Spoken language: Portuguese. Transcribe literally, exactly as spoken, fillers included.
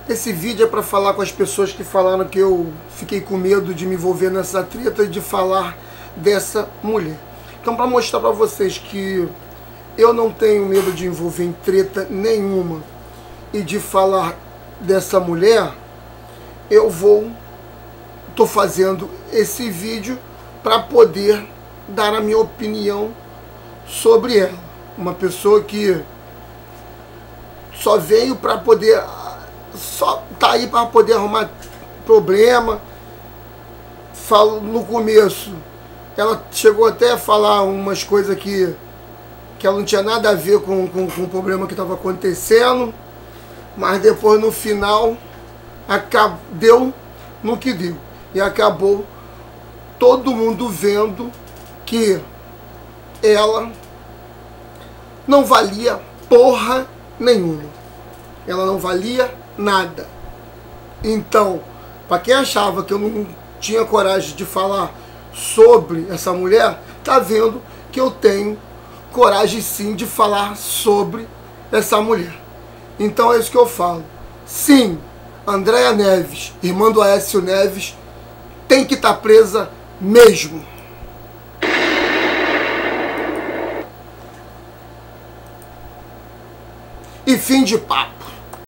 Esse vídeo é para falar com as pessoas que falaram que eu fiquei com medo de me envolver nessa treta e de falar dessa mulher. Então, para mostrar para vocês que eu não tenho medo de envolver em treta nenhuma e de falar dessa mulher, eu vou, tô fazendo esse vídeo para poder dar a minha opinião sobre ela. Uma pessoa que só veio para poder, só tá aí para poder arrumar problema. Falo no começo, ela chegou até a falar umas coisas que, que ela não tinha nada a ver com, com, com o problema que estava acontecendo, mas depois no final acabou, deu no que deu. E acabou todo mundo vendo que ela não valia porra nenhuma. Ela não valia nada. Então, para quem achava que eu não tinha coragem de falar sobre essa mulher, tá vendo que eu tenho coragem sim de falar sobre essa mulher. Então é isso que eu falo. Sim, Andréa Neves, irmã do Aécio Neves, tem que estar presa mesmo. E fim de papo.